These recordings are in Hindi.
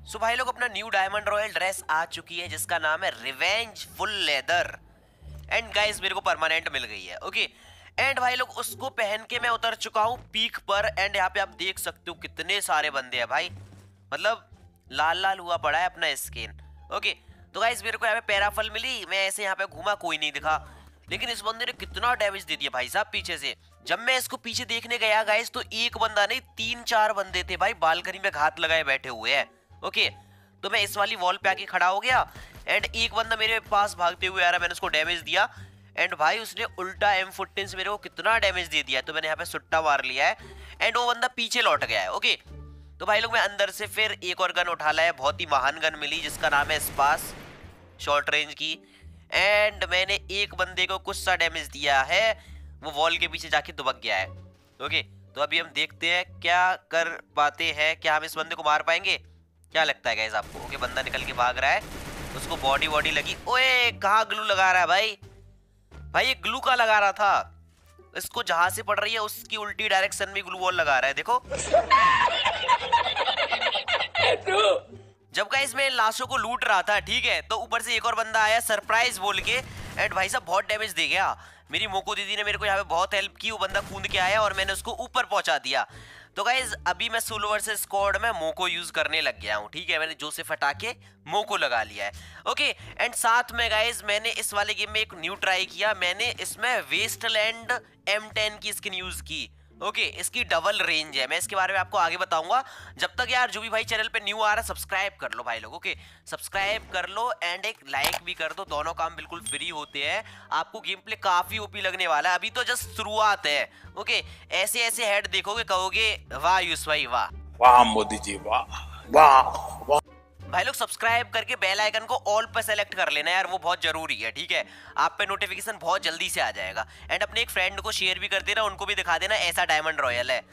सो भाई लोग अपना न्यू डायमंड रॉयल ड्रेस आ चुकी है जिसका नाम है revenge full leather. And guys मेरे को परमानेंट मिल गई है। ओके एंड भाई लोग उसको पहन के मैं उतर चुका हूँ पीक पर। एंड यहाँ पे आप देख सकते हो कितने सारे बंदे हैं भाई, मतलब लाल लाल हुआ पड़ा है अपना स्किन। ओके तो गाइस मेरे को यहाँ पे पैराफल मिली, मैं ऐसे यहाँ पे घूमा, कोई नहीं दिखा, लेकिन इस बंदे ने कितना डैमेज दे दिया भाई साहब पीछे से। जब मैं इसको पीछे देखने गया गाइस तो एक बंदा नहीं 3-4 बंदे थे भाई, बालकनी में घात लगाए बैठे हुए हैं। ओके तो मैं इस वाली वॉल पे आके खड़ा हो गया एंड एक बंदा मेरे पास भागते हुए आ रहा है, मैंने उसको डैमेज दिया एंड भाई उसने उल्टा M14 से मेरे को कितना डैमेज दे दिया है। तो मैंने यहाँ पे सुट्टा मार लिया है एंड वो बंदा पीछे लौट गया है। ओके तो भाई लोग मैं अंदर से फिर एक और गन उठा लाया, बहुत ही महान गन मिली जिसका नाम है स्पास शॉर्ट रेंज की। एंड मैंने एक बंदे को कुछ सा डैमेज दिया है, वो वॉल के पीछे जाके दुबक गया है। ओके तो अभी हम देखते हैं क्या कर पाते हैं, क्या हम इस बंदे को मार पाएंगे, क्या लगता है गाइस आपको। ओके बंदा निकल के भाग रहा है, उसको बॉडी लगी। ओए कहाँ ग्लू लगा रहा है भाई, भाई ये ग्लू का लगा रहा था, इसको जहां से पड़ रही है उसकी उल्टी डायरेक्शन में ग्लू वॉल लगा रहा है देखो। जब गाइस मैं लाशों को लूट रहा था ठीक है, तो ऊपर से एक और बंदा आया सरप्राइज बोल के एंड भाई साहब बहुत डैमेज दे गया। मेरी मोको दीदी ने मेरे को यहाँ पे बहुत हेल्प की, वो बंदा कूद के आया और मैंने उसको ऊपर पहुंचा दिया। तो गाइज अभी मैं सोलो वर्सेस स्क्वाड में मोको यूज करने लग गया हूँ ठीक है, मैंने जोसेफ हटा के मोको लगा लिया है। ओके एंड साथ में गाइज मैंने इस वाले गेम में एक न्यू ट्राई किया, मैंने इसमें वेस्टलैंड M10 की स्किन यूज की। ओके इसकी डबल रेंज है, मैं इसके बारे में आपको आगे बताऊंगा। जब तक यार जो भी भाई चैनल पे न्यू आ रहा है सब्सक्राइब कर लो भाई लोग। ओके सब्सक्राइब कर लो एंड एक लाइक भी कर दो, दोनों काम बिल्कुल फ्री होते हैं। आपको गेम प्ले काफी ओपी लगने वाला है, अभी तो जस्ट शुरुआत है। ओके ऐसे ऐसे हेड देखोगे कहोगे वाह यूस भाई वाह, वाह मोदी जी वाह वाह वाह। भाई लोग सब्सक्राइब करके बेल आइकन को ऑल पर सेलेक्ट कर लेना यार, वो बहुत जरूरी है ठीक है, आप पे नोटिफिकेशन बहुत जल्दी से आ जाएगा। एंड अपने एक फ्रेंड को शेयर भी कर देना, उनको भी दिखा देना ऐसा डायमंड रॉयल है।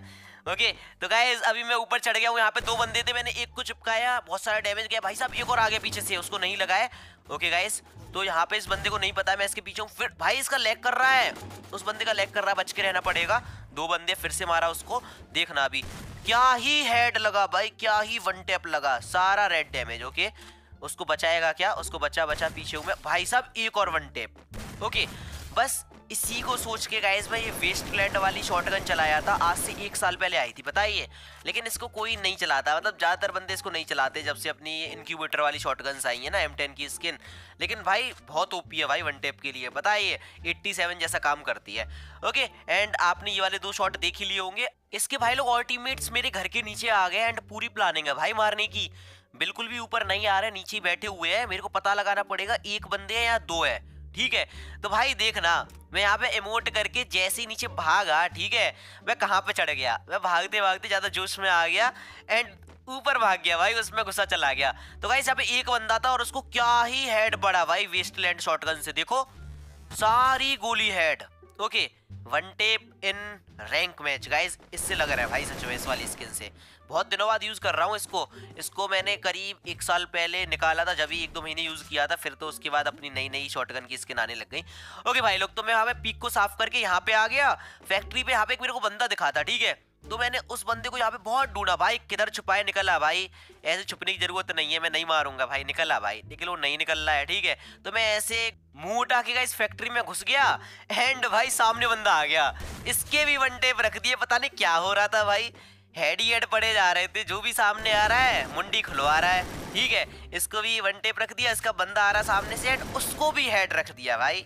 ओके तो गाइस अभी मैं ऊपर चढ़ गया हूँ, यहाँ पे 2 बंदे थे, मैंने एक को चिपकाया, बहुत सारा डैमेज गया भाई साहब, एक और आगे पीछे से उसको नहीं लगाया। ओके गाइस तो यहाँ पे इस बंदे को नहीं पता मैं इसके पीछे हूँ, फिर भाई इसका लैग कर रहा है, उस बंदे का लैग कर रहा है, बच के रहना पड़ेगा। 2 बंदे फिर से मारा उसको, देखना अभी क्या ही हेड लगा भाई, क्या ही वन टैप लगा, सारा रेड डैमेज। ओके उसको बचाएगा क्या, उसको बचा पीछे हूँ मैं भाई साहब, एक और वन टैप। ओके बस इसी को सोच के गाइस मैं ये वेस्टलैंड वाली शॉटगन चलाया था, आज से 1 साल पहले आई थी बताइए, लेकिन इसको कोई नहीं चलाता, मतलब ज्यादातर बंदे इसको नहीं चलाते जब से अपनी इनक्यूबेटर वाली शॉटगन्स आई है ना M10 की स्किन। लेकिन भाई बहुत ओपी है भाई वन टैप के लिए, बताइए 87 जैसा काम करती है। ओके एंड आपने ये वाले 2 शॉट देख ही लिए होंगे। इसके भाई लोग और टीममेट्स मेरे घर के नीचे आ गए एंड पूरी प्लानिंग है भाई मारने की, बिल्कुल भी ऊपर नहीं आ रहे, नीचे ही बैठे हुए हैं, मेरे को पता लगाना पड़ेगा 1 बंदे हैं या 2 है ठीक है। तो भाई देखना मैं यहाँ पे इमोट करके जैसे ही नीचे भागा ठीक है, मैं कहाँ पे चढ़ गया, मैं भागते भागते ज्यादा जोश में आ गया एंड ऊपर भाग गया भाई, उसमें गुस्सा चला गया। तो भाई यहाँ पे एक बंदा था और उसको क्या ही हेड पड़ा भाई वेस्टलैंड शॉटगन से, देखो सारी गोली head. Okay one tap in rank match guys, इससे लग रहा है भाई सच में इस वाली स्किन से, बहुत दिनों बाद यूज कर रहा हूँ इसको मैंने करीब 1 साल पहले निकाला था, जब भी 1-2 महीने यूज किया था, फिर तो उसके बाद अपनी नई शॉटगन की स्किन आने लग गई। ओके भाई लोग तो मैं वहाँ पे पीक को साफ करके यहाँ पे आ गया, फैक्ट्री पे यहाँ पे एक मेरे को बंदा दिखा था ठीक है, तो मैंने उस बंदे को यहाँ पे बहुत ढूंढा भाई, किधर छुपाए, निकला भाई, ऐसे छुपने की जरूरत नहीं है, मैं नहीं मारूंगा भाई, निकला भाई, लेकिन वो नहीं निकल रहा है ठीक है। तो मैं ऐसे मुंह उठा के इस फैक्ट्री में घुस गया एंड भाई सामने बंदा आ गया, इसके भी वन टेप रख दिए, पता नहीं क्या हो रहा था भाई, हेड ही हेड पड़े जा रहे थे, जो भी सामने आ रहा है मुंडी खुलवा रहा है ठीक है। इसको भी वन टेप रख दिया, इसका बंदा आ रहा सामने से एंड उसको भी हेड रख दिया भाई,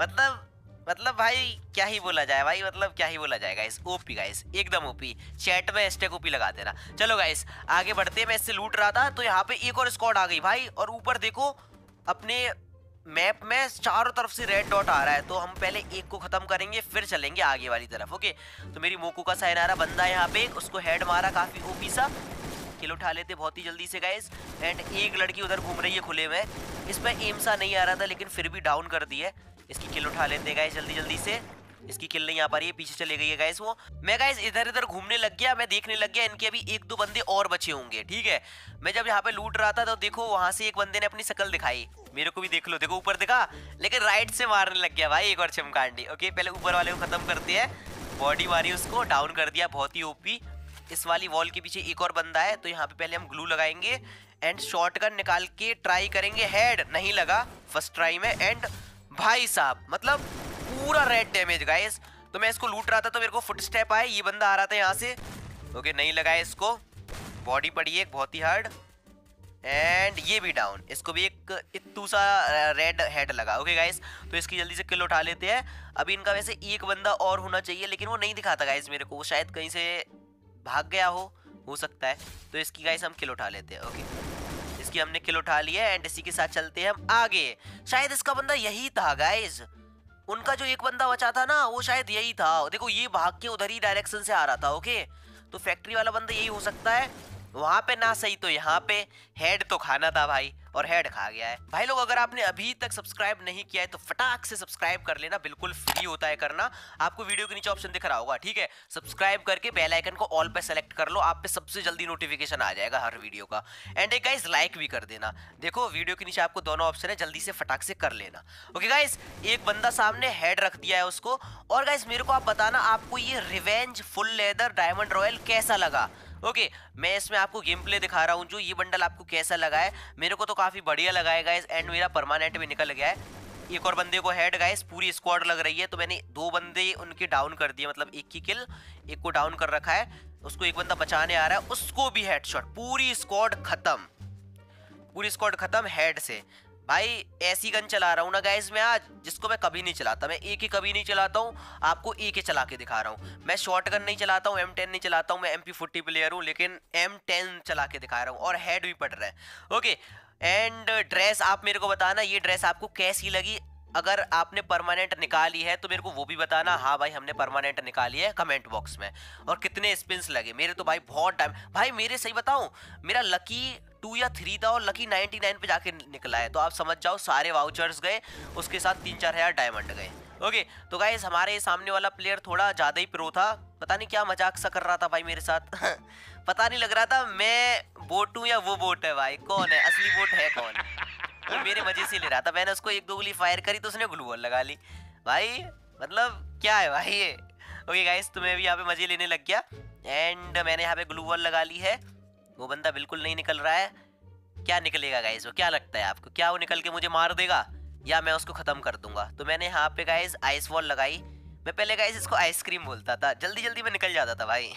मतलब भाई क्या ही बोला जाए भाई, मतलब क्या ही बोला जाए गाइस, ओपी गाइस एकदम ओपी, चैट में हैशटैग ओपी लगा देना। चलो गाइस आगे बढ़ते हैं, मैं इससे लूट रहा था तो यहाँ पे एक और स्क्वाड आ गई भाई, और ऊपर देखो अपने मैप में चारों तरफ से रेड डॉट आ रहा है, तो हम पहले एक को खत्म करेंगे फिर चलेंगे आगे वाली तरफ। ओके तो मेरी मोको का साइन आ रहा, बंदा यहाँ पे, उसको हेड मारा काफी ओपी सा, किल उठा लेते बहुत ही जल्दी से गाइस। एंड एक लड़की उधर घूम रही है खुले में, इसमें एम सा नहीं आ रहा था लेकिन फिर भी डाउन कर दी है, इसकी किल उठा लेते गाइस जल्दी से, इसकी किल नहीं आ पा रही है, पीछे चले गई है गाइस वो। मैं गाइस इधर इधर घूमने लग गया, मैं देखने लग गया इनके अभी 1-2 बंदे और बचे होंगे ठीक है। मैं जब यहाँ पे लूट रहा था तो देखो वहां से एक बंदे ने अपनी शक्ल दिखाई, मेरे को भी देख लो, देखो ऊपर दिखा, लेकिन राइट से मारने लग गया भाई एक और चिमकांडी। ओके पहले ऊपर वाले को खत्म करते हैं, बॉडी मारी उसको, डाउन कर दिया बहुत ही ओपी। इस वाली वॉल के पीछे एक और बंदा है, तो यहाँ पे पहले हम ग्लू लगाएंगे एंड शॉटगन निकाल के ट्राई करेंगे। हेड नहीं लगा फर्स्ट ट्राई में, एंड भाई साहब मतलब पूरा रेड डैमेज गाइस। तो मैं इसको लूट रहा था तो मेरे को फुट स्टेप आए, ये बंदा आ रहा था यहाँ से। ओके नहीं लगा है इसको, बॉडी पड़ी है बहुत ही हार्ड, एंड ये भी डाउन। इसको भी एक इत्तू सा रेड हेड लगा। ओके गाइस, तो इसकी जल्दी से किल उठा लेते हैं। अभी इनका वैसे एक बंदा और होना चाहिए, लेकिन वो नहीं दिखाता गाइस मेरे को, वो शायद कहीं से भाग गया हो सकता है। तो इसकी गाइस हम किल उठा लेते हैं। ओके इसकी हमने किल उठा लिया एंड इसी के साथ चलते हैं हम आगे। शायद इसका बंदा यही था गाइस, उनका जो एक बंदा बचा था ना वो शायद यही था। देखो ये भाग के उधर ही डायरेक्शन से आ रहा था। ओके तो फैक्ट्री वाला बंदा यही हो सकता है, वहां पे ना सही तो यहाँ पे। हेड तो खाना था भाई, और हेड खा गया है। भाई लोग अगर आपने अभी तक सब्सक्राइब नहीं किया है तो फटाक से सब्सक्राइब कर लेना, बिल्कुल फ्री होता है करना। आपको वीडियो के नीचे ऑप्शन दिख रहा होगा, ठीक है। सब्सक्राइब करके बेल आइकन को ऑल पे सेलेक्ट कर लो, आप पे सबसे जल्दी नोटिफिकेशन आ जाएगा हर वीडियो का। एंड एक गाइस लाइक भी कर देना। देखो वीडियो के नीचे आपको दोनों ऑप्शन है, जल्दी से फटाक से कर लेना। ओके गाइस, एक बंदा सामने हेड रख दिया है उसको। और गाइस मेरे को आप बताना आपको ये revenge full leather diamond royal कैसा लगा। ओके मैं इसमें आपको गेम प्ले दिखा रहा हूँ, जो ये बंडल आपको कैसा लगा है। मेरे को तो काफी बढ़िया लगा है गाइस, एंड मेरा परमानेंट भी निकल गया है। एक और बंदे को हेड गाइस, पूरी स्क्वाड लग रही है, तो मैंने 2 बंदे उनके डाउन कर दिए, मतलब एक की किल, एक को डाउन कर रखा है। उसको एक बंदा बचाने आ रहा है, उसको भी हेडशॉट। पूरी स्क्वाड खत्म, पूरी स्क्वाड खत्म हेड से। भाई ऐसी गन चला रहा हूँ ना गाइस मैं आज, जिसको मैं कभी नहीं चलाता। मैं एक ही कभी नहीं चलाता हूँ, आपको एक ही चला के दिखा रहा हूँ। मैं शॉर्ट गन नहीं चलाता हूँ, M10 नहीं चलाता हूँ, मैं MP40 प्लेयर हूँ, लेकिन M10 चला के दिखा रहा हूँ, और हेड भी पड़ रहा है। ओके एंड ड्रेस आप मेरे को बताना, ये ड्रेस आपको कैसी लगी। अगर आपने परमानेंट निकाली है तो मेरे को वो भी बताना। हाँ भाई हमने परमानेंट निकाली है, कमेंट बॉक्स में। और कितने स्पिन्स लगे मेरे, तो भाई बहुत टाइम। भाई मेरे सही बताऊं, मेरा लकी 2 या 3 था और लकी 99 पे जाके निकला है, तो आप समझ जाओ सारे वाउचर्स गए, उसके साथ 3-4 हज़ार डायमंड गए। ओके तो गाइस हमारे सामने वाला प्लेयर थोड़ा ज़्यादा ही प्रो था, पता नहीं क्या मजाक सा कर रहा था भाई मेरे साथ पता नहीं लग रहा था मैं बोट हूँ या वो बोट है। भाई कौन है असली बोट है कौन, वो मेरे मजे से ले रहा था। मैंने उसको 1-2 गोली फायर करी तो उसने ग्लू वॉल लगा ली। भाई मतलब क्या है भाई ये। ओके गाइस तो मैं भी यहाँ पे मजे लेने लग गया, एंड मैंने यहाँ पे ग्लू वॉल लगा ली है। वो बंदा बिल्कुल नहीं निकल रहा है, क्या निकलेगा गाइस वो, क्या लगता है आपको, क्या वो निकल के मुझे मार देगा या मैं उसको खत्म कर दूंगा। तो मैंने यहाँ पे गाइस आइस वॉल लगाई। मैं पहले गाइस इसको आइसक्रीम बोलता था, जल्दी जल्दी में निकल जाता था भाई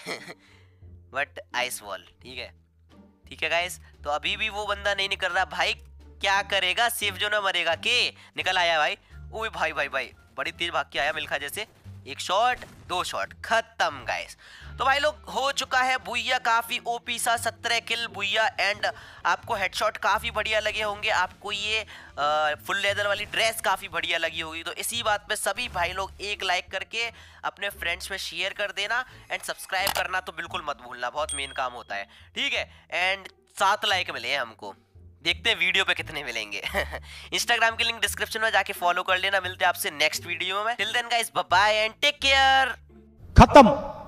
बट आइस वॉल ठीक है गाइस। तो अभी भी वो बंदा नहीं निकल रहा भाई, क्या करेगा, सेफ जो ना मरेगा के। निकल आया भाई, ओए भाई भाई भाई बड़ी तेज भाग के आया मिल्खा जैसे। 1 शॉट 2 शॉट खत्म गाइस। तो भाई लोग हो चुका है बुइया, काफी ओपी सा 17 किल बुइया, एंड आपको हेडशॉट काफी बढ़िया लगे होंगे, आपको ये फुल लेदर वाली ड्रेस काफी बढ़िया लगी होगी। तो इसी बात पे सभी भाई लोग एक लाइक करके अपने फ्रेंड्स में शेयर कर देना, एंड सब्सक्राइब करना तो बिल्कुल मत भूलना, बहुत मेन काम होता है, ठीक है। एंड 7 लाइक मिले हैं हमको, देखते हैं वीडियो पे कितने मिलेंगे इंस्टाग्राम की लिंक डिस्क्रिप्शन में जाके फॉलो कर लेना। मिलते हैं आपसे नेक्स्ट वीडियो में, till then guys bye bye and take care. खत्म।